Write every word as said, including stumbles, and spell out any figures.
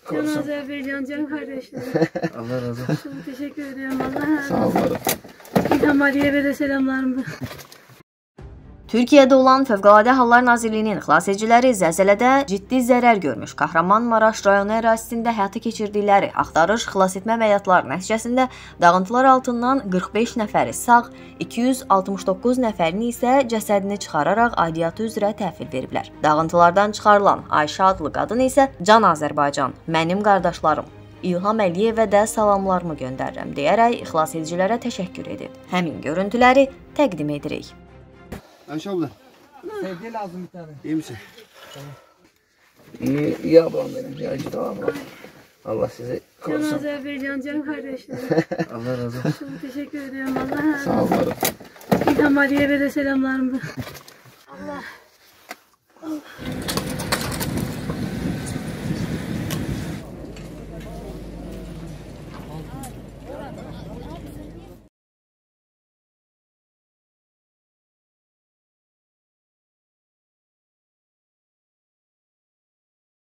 korusun. Can Azerbaycan, can kardeşlerim. Allah razı olsun. Çok teşekkür ediyorum. Allah razı Sağ olsun. olun. İlham Aliyev'e de selamlarımı. Türkiyədə olan Fövqəladə Hallar Nazirliyinin xilasediciləri zəlzələdə ciddi zərər görmüş Kahramanmaraş rayonu ərazisində həyata keçirdikləri axtarış, xilasetmə əməliyyatları nəticəsində dağıntılar altından qırx beş nəfəri sağ, iki yüz altmış doqquz nəfərini isə cəsədini çıxararaq aidiyyatı üzrə təhvil veriblər. Dağıntılardan çıxarılan Ayşə adlı qadın isə Can Azərbaycan, mənim qardaşlarım, İlham Əliyevə də salamlarımı göndərirəm deyərək xilasedicilərə təşəkkür edib. Həmin görüntüləri təqdim edirik. Ayşe abla. Sevgi lazım bir tane. İyi misin? Tamam. İyi, iyi ablam benim. Ya işte ablam. Allah sizi Can korusun. Azerbaycan, can kardeşlerim. Allah razı olsun. Çok teşekkür ediyorum. Allah razı Sağ olsun. olun. İlham Aliyev'e de selamlarımı. Allah. Allah.